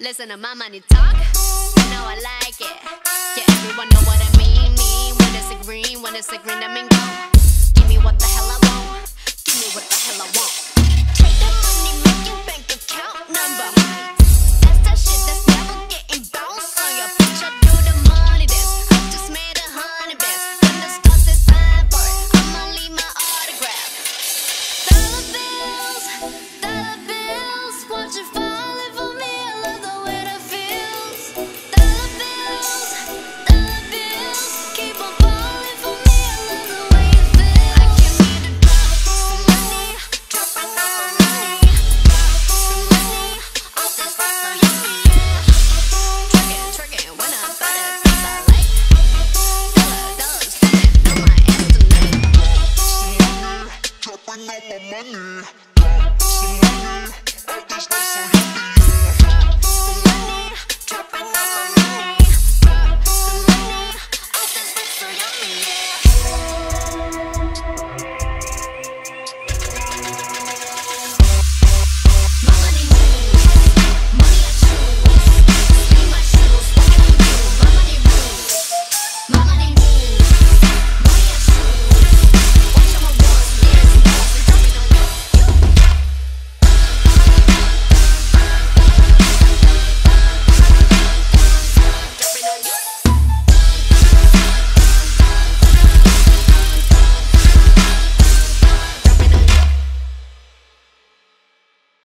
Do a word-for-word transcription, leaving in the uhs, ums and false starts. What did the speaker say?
listen to my money talk. You know I like it. Yeah, everyone know what I mean. Me when it's a green, when it's a green, I mean go. Give me what the hell I want. Give me what the hell I want. Take that money, make your bank account number. That's that shit that's never getting bounced on your bitch. I do the money dance. I just made a hundred bands. When the stars say sign for it, I'ma leave my autograph. Dollar bills, dollar bills, watch it falling for me. I love the way that feels. Dollar bills, dollar bills, keep on falling for me. I love the way it feels. I came here to drop some money, dropping all my money, drop some money, all this stuff so yummy, yeah. Trickin', trickin', when I buy that things I like. Dollar, dollar, spending on my ass tonight. Dropping all my money, drop some money, all this stuff so